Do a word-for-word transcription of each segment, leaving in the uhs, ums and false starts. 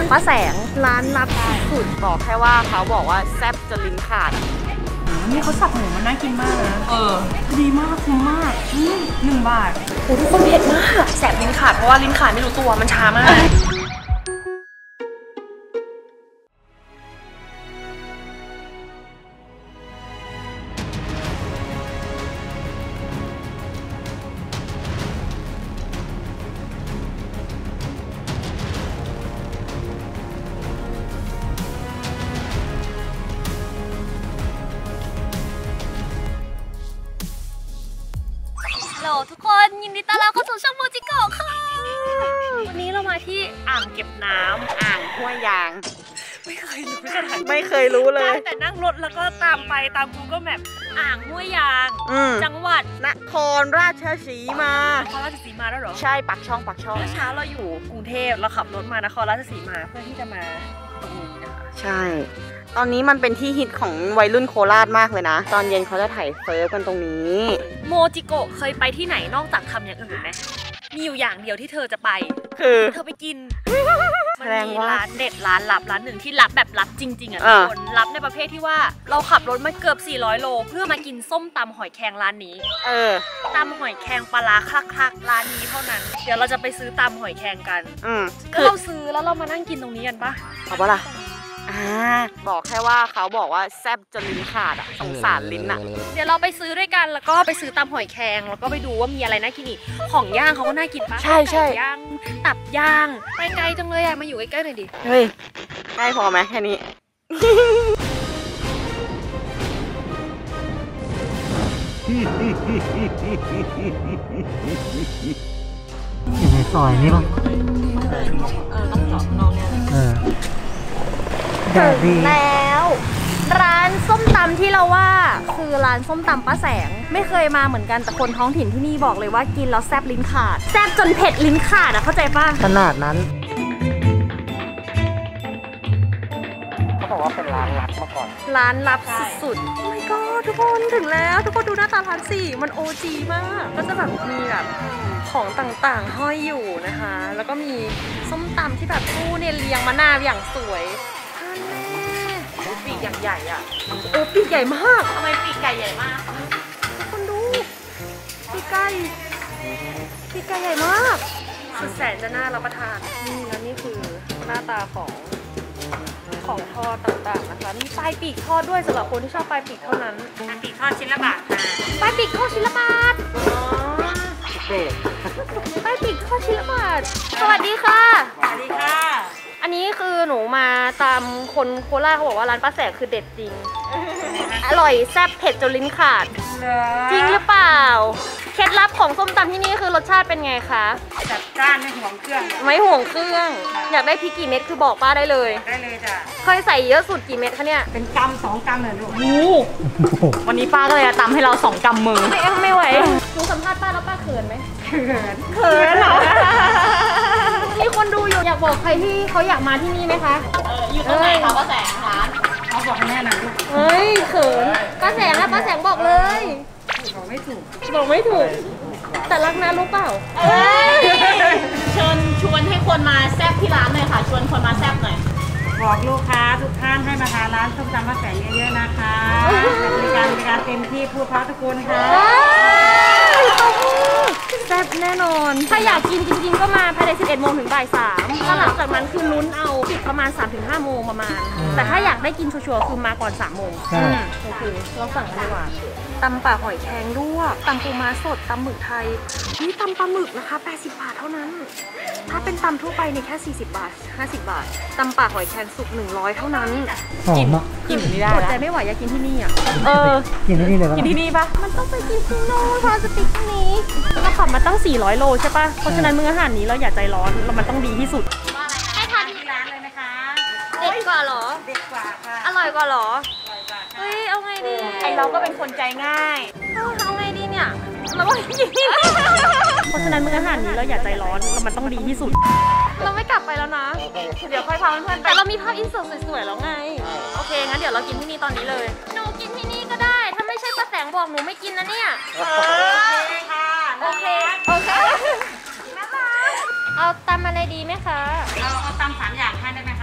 ป้าแสงร้านลับสุดบอกแค่ว่าเขาบอกว่าแซ่บจนลิ้นขาดนี่เขาสับหมูมันน่ากินมากนะเออดีมากคุ้มมากหนึ่งบาทโอ้ทุกคนเผ็ดมากแสบลิ้นขาดเพราะว่าลิ้นขาดไม่รู้ตัวมันช้ามากทุกคนยินดีต้อนรับเข้าสู่ช่องโมจิโกะค่ะวันนี้เรามาที่อ่างเก็บน้ำอ่างห้วยยางไม่เคยรู้สถานไม่เคยรู้เลยแต่นั่งรถแล้วก็ตามไปตาม Google Map อ่างห้วยยางจังหวัดนครราชสีมานครราชสีมาแล้วเหรอใช่ปักช่องปักช่องเมื่อเช้าเราอยู่กรุงเทพเราขับรถมานครราชสีมาเพื่อที่จะมาตรงนี้นะคะใช่ตอนนี้มันเป็นที่ฮิตของวัยรุ่นโคราชมากเลยนะตอนเย็นเขาจะถ่ายเฟิร์ฟกันตรงนี้โมจิโกะเคยไปที่ไหนนอกจากทำอย่างอื่นไหมมีอยู่อย่างเดียวที่เธอจะไปคือเธอไปกินมันมีร้านเด็ดร้านลับร้านหนึ่งที่ลับแบบลับจริงๆอ่ะทุกคนลับในประเภทที่ว่าเราขับรถมาเกือบสี่ร้อยโลเพื่อมากินส้มตำหอยแครงร้านนี้เออตำหอยแครงปลาคลักๆร้านนี้เท่านั้นเดี๋ยวเราจะไปซื้อตำหอยแครงกันอืมคือเราซื้อแล้วเรามานั่งกินตรงนี้กันปะเอาปะล่ะอ่าบอกแค่ว่าเขาบอกว่าแซ่บจนลิ้นขาดอ่ะสงสารลิ้นอ่ะเดี๋ยวเราไปซื้อด้วยกันแล้วก็ไปซื้อตำหอยแครงแล้วก็ไปดูว่ามีอะไรน่ากินอีกของย่างเขาก็น่ากินปะใช่ใช่ย่างตับย่างไปไกลจังเลยอ่ะมาอยู่ใกล้ๆหน่อยดิเฮ้ยใกล้พอไหมแค่นี้อยู่ในซอยนี้ป่ะเออต้องจอดนอกเนี่ยเออถึงแล้วร้านส้มตำที่เราว่าคือร้านส้มตำป้าแสงไม่เคยมาเหมือนกันแต่คนท้องถิ่นที่นี่บอกเลยว่ากินแล้วแซ่บลิ้นขาดแซ่บจนเผ็ดลิ้นขาดอ่ะเข้าใจป่ะขนาดนั้นเขาบอกว่าเป็นร้านลับมาก่อนร้านลับสุดๆโอ้ my god ทุกคนถึงแล้วทุกคนดูหน้าตาร้านสิมัน โอ จี มากก็จะแบบมีแบบของต่างๆห้อยอยู่นะคะแล้วก็มีส้มตำที่แบบตู้เนี่ยเรียงมะนาวอย่างสวยโอ้ปีกอย่างใหญ่อ่ะโอ้ปีกใหญ่มากทำไมปีกไก่ใหญ่มากทุกคนดูปีกไก่ปีกไก่ใหญ่มากสุดแสนจะน่ารับประทานนี่แล้วนี่คือหน้าตาของของทอดต่างๆนะคะมีปลายปีกทอดด้วยสำหรับคนที่ชอบปลายปีกเท่านั้นปลายปีกทอดชิ้นละบาทค่ะปลายปีกทอดชิ้นละบาทอ๋อปลายปีกทอดชิ้นละบาทสวัสดีค่ะสวัสดีค่ะอันนี้คือหนูมาตามคนโคราชเขาบอกว่าร้านป้าแสงคือเด็ดจริงอร่อยแซ่บเผ็ดจนลิ้นขาดจริงหรือเปล่าเคล็ดลับของส้มตำที่นี่คือรสชาติเป็นไงคะจัดจ้านไม่ห่วงเครื่องไม่ห่วงเครื่องอยากได้พริกกี่เม็ดคือบอกป้าได้เลยได้เลยจ้ะเคยใส่เยอะสุดกี่เม็ดคะเนี่ยเป็นกำสองกำเลยลูกวันนี้ป้าก็เลยตำให้เราสองกำมือไม่ไม่ไหวหนูสัมภาษณ์ป้าแล้วป้าเขินไหมเขินเขินเหรอมีคนดูอยู่อยากบอกใครที่เขาอยากมาที่นี่ไหมคะอยู่ตรงไหนคะป้าแสงร้านเขาบอกให้แนะนำลูกเฮ้ยเขินป้าแสงนะป้าแสงบอกเลยบอกไม่ถูกบอกไม่ถูกแต่รักนะรู้เปล่าเชิญชวนให้คนมาแซ่บที่ร้านหน่อยค่ะชวนคนมาแซ่บหน่อยบอกลูกค้าทุกท่านให้มาทานร้านส้มตำป้าแสงเยอะๆนะคะบริการบริการเต็มที่พูดเพราะทุกคนค่ะแซ่บแน่นอนถ้าอยากกินจริงๆก็มาภายในสิบเอ็ดโมงถึงบ่ายสามก็หลังจากนั้นคือลุ้นเอาปิดประมาณ สามถึงห้า โมงประมาณแต่ถ้าอยากได้กินชัวร์ๆคือมาก่อนสามโมงโอเคเราสั่งดีกว่าตำป่าหอยแครงด้วยตำปูม้าสดตำหมึกไทยนี่ตำปลาหมึกนะคะแปดสิบบาทเท่านั้นถ้าเป็นตำทั่วไปเนี่ยแค่สี่สิบบาทห้าสิบบาทตำป่าหอยแครงสุกหนึ่งร้อยเท่านั้นกินกินไม่ได้อดใจไม่ไหวอยากกินที่นี่อ่ะเออกินที่นี่เลยกินที่นี่ปะมันต้องไปกินที่โน่นพอสติกนี้เราขับมาตั้งสี่ร้อยโลใช่ปะเพราะฉะนั้นมื้ออาหารนี้เราอย่าใจร้อนเรามันต้องดีที่สุดให้ทานที่ร้านเลยนะคะเด็ดกว่าหรอเด็ดกว่าค่ะอร่อยกว่าหรอเฮ้ยเอาไงดีไอเราก็เป็นคนใจง่ายเอาไงดีเนี่ยเราก็กินเพราะฉะนั้นมื้ออาหารนี้เราอย่าใจร้อนเรามันต้องดีที่สุดเราไม่กลับไปแล้วนะเดี๋ยวค่อยพาเพื่อนๆแต่เรามีภาพอินเสิร์ตสวยๆแล้วไงโอเคงั้นเดี๋ยวเรากินที่นี่ตอนนี้เลยหนูกินที่นี่ก็ได้ถ้าไม่ใช่ป้าแสงบอกหนูไม่กินนะเนี่ยโอเคค่ะโอเคโอเคเอาตำอะไรดีไหมคะเอาเอาตำสามอย่างให้ได้ไหมคะ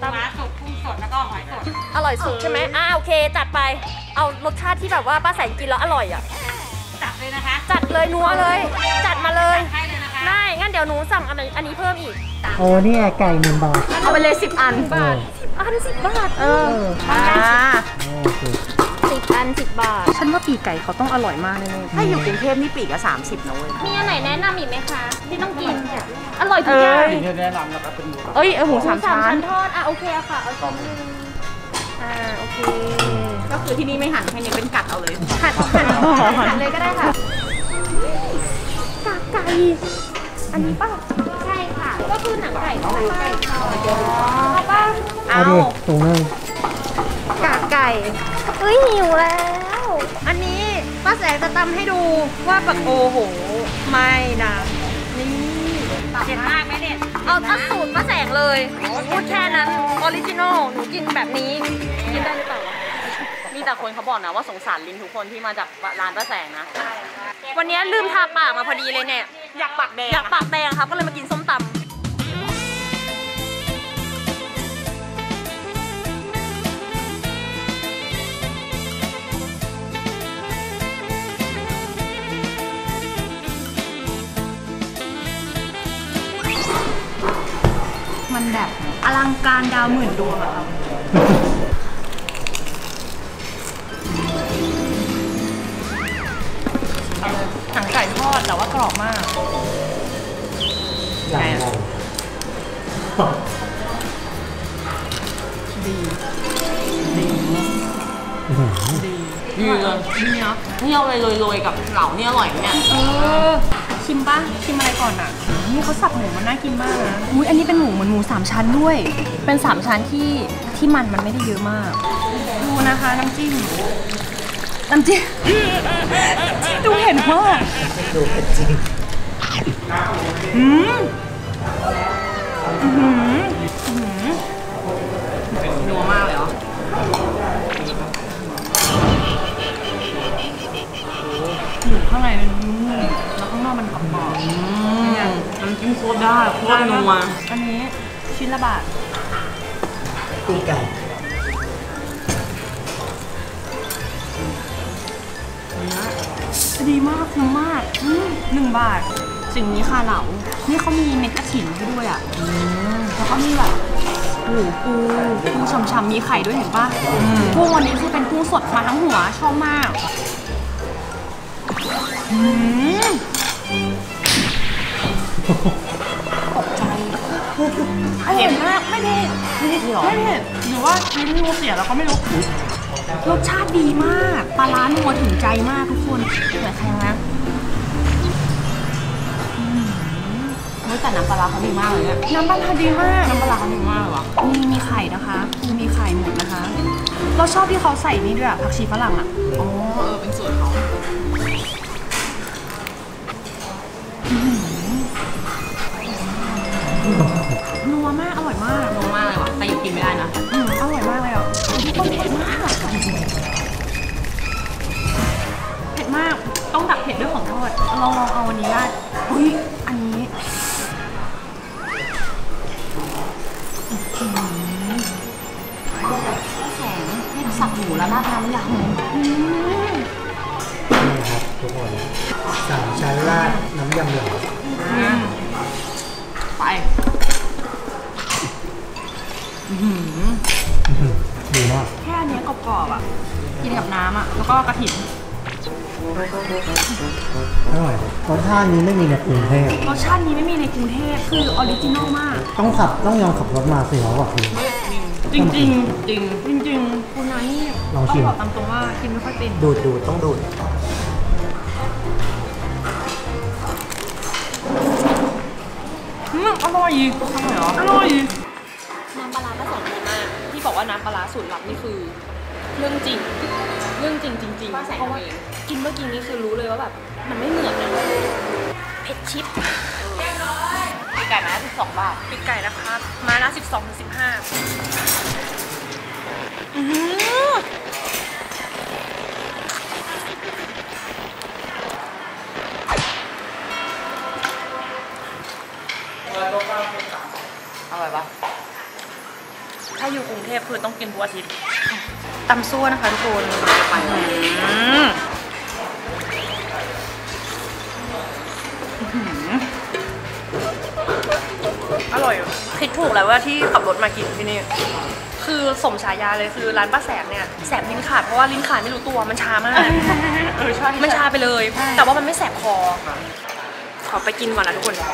ปลาสุกกุ้งสดแล้วก็หอยสดอร่อยสุดใช่ไหมอ่าโอเคจัดไปเอารสชาติที่แบบว่าป้าแสงกินแล้วอร่อยอ่ะจัดเลยนะคะจัดเลยนัวเลยจัดมาเลยให้เลยนะคะได้งั้นเดี๋ยวหนูสั่งอันอันนี้เพิ่มอีกโอ้นี่ไก่หนึ่งบาทเอาไปเลยสิบอันบาทสิบอันสิบบาทเอออ่าสิบอันสิบบาทฉันว่าปีกไก่เขาต้องอร่อยมากแน่ๆถ้าอยู่กรุงเทพนี่ปีกก็สามสิบนะเว้ยมีอันไหนแนะนำอีกไหมคะที่ต้องกินอร่อยทุกอย่างที่แนะนำนะครับเป็นหมูเอ้ยหมูสามชั้นทอดอ่ะโอเคค่ะเอาชิ้นนึงอ่าโอเคก็คือที่นี่ไม่หั่นแค่นี้เป็นกัดเอาเลยหั่นหั่นหั่นเลยก็ได้ค่ะกากไก่อันนี้ป่ะใช่ค่ะก็คือหนังไก่ทอดไก่ทอดเอาป่ะเอาตรงนึงกากไก่เอ้ยหิวแล้วอันนี้ป้าแสงจะตำให้ดูว่าแบบโอ้โหไม่นะนี่เด็ดมากไหมเนี่ยเอาตั้งสูตรป้าแสงเลยพูดแค่นั้นออริจินอลหนูกินแบบนี้กินได้หรือเปล่ามีแต่คนเขาบอกนะว่าสงสารลิ้นทุกคนที่มาจากร้านป้าแสงนะวันนี้ลืมทาปากมาพอดีเลยเนี่ยอยากปากแดงอยากปากแดงครับก็เลยมากินส้มตำมันแบบอลังการดาวหมื่นดวงอะครับหนังไก่ทอดแต่ว่ากรอบมากใช่ดีดีดีดีเลยนี่เนาะนี่เอาไปโรยๆกับเหลานี่อร่อยเนี่ยเออชิมป่ะชิมอะไรก่อนอ่ะนี่เขาสับหมูมันน่ากินมากนะอุ้ยอันนี้เป็นหมูเหมือนหมูสามชั้นด้วยเป็นสามชั้นที่ที่มันมันไม่ได้เยอะมากดูนะคะน้ำจิ้มน้ำจิ้มดูเห็นมากดูเผ็ดจริงอืมอืมอืมนัวมากเลยเหรออยู่ข้างในมันนุ่มแล้วข้างนอกมันกรอบๆเนี่ยน้ำจิ้มโคตรได้โคตรนัวอันนี้ชิ้นละบาทปีกไก่ดีมากคุ้มมากหนึ่งบาทสิ่งนี้ค่ะเหลานี่เขามีเม็ดกระถิ่นให้ด้วยอ่ะแล้วก็มีแบบโอ้โหปูปูฉ่ำๆมีไข่ด้วยเห็นป่ะกุ้งวันนี้คือเป็นกุ้งสดมาทั้งหัวชอบมากตกใจเผ็ดมากไม่เผ็ดไม่เผ็ดไม่เผ็ดหรือว่าลิ้นงูเสียแล้วก็ไม่รู้รสชาติดีมากปลาร้านัวถึงใจมากทุกคนเหมือนใครนะแต่น้ำปลาเขาดีมากเลยเนี่ยน้ำปลาดีมากน้ำปลาเขาดีมากว่ะมีมีไข่นะคะคือมีไข่หมดนะคะเราชอบที่เขาใส่นี่ด้วยผักชีฝรั่งอ่ะอ๋อเออเป็นสูตรเขานัวมากอร่อยมากนัวมากเลยว่ะแต่ยังกินไม่ได้นะอืมอร่อยมากเลยอ่ะทุกคนเผ็ดมากเผ็ดมากต้องดักเผ็ดด้วยของทอดลองลองเอาวันนี้ได้อุ้ยอันนี้แสงเผ็ดสับหมูแล้วราดน้ำยำนี่ครับทุกคนสามชั้นราดน้ำยำเหลืองไปดีมากแค่นี้กรอบๆอ่ะกินกับน้ำอ่ะแล้วก็กระถิ่นอร่อยรสชาตินี้ไม่มีในกรุงเทพรสชาตินี้ไม่มีในกรุงเทพคือออริจินอลมากต้องขับต้องยอมขับรถมาสิเขาบอกคือจริงจริงจริงจริงจริงคุณนายนี่ต้องบอกตามตรงว่ากินไม่ค่อยเป็นดูดดูดต้องดูดอืมอร่อยอร่อยเหรออร่อยน้ำปลาร้าก็สดดีมากที่บอกว่าน้ำปลาร้าสูตรลับนี่คือเรื่องจริงเรื่องจริงจริงๆเพราะว่ากินเมื่อกี้นี้คือรู้เลยว่าแบบมันไม่เหมือนนะเผ็ดชิปปีกไก่มาละสิบสองบาทปีกไก่นะคะมาละสิบสองถึงสิบห้าอร่อยปะถ้าอยู่กรุงเทพคือต้องกินทุกอาทิตย์ตำซั่วนะคะทุกคนไปอร่อยคิดถูกแล้วว่าที่ขับรถมากินที่นี่คือสมฉายาเลยคือร้านป้าแสบเนี่ยแสบลิ้นขาดเพราะว่าลิ้นขาดไม่รู้ตัวมันชามากมันชาไปเลยแต่ว่ามันไม่แสบคอขอไปกินก่อนนะทุกคน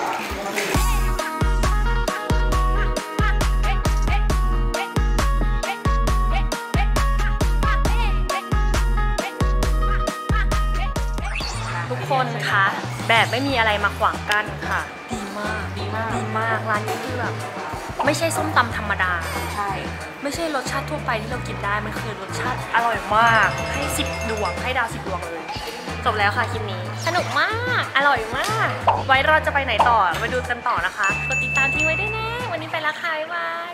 ทุกคนคะแบบไม่มีอะไรมาขวางกั้นค่ะดีมากดีมากดีมากร้านนี้คือแบบไม่ใช่ส้มตำธรรมดาใช่ไม่ใช่รสชาติทั่วไปที่เรากินได้มันคือรสชาติอร่อยมากให้สิบดวงให้ดาวสิบดวงเลยจบแล้วค่ะคลิปนี้สนุกมากอร่อยมากไว้เราจะไปไหนต่อไปดูกันต่อนะคะกดติดตามทิ้งไว้ด้วยนะวันนี้ไปและค่ะบ๊ายบาย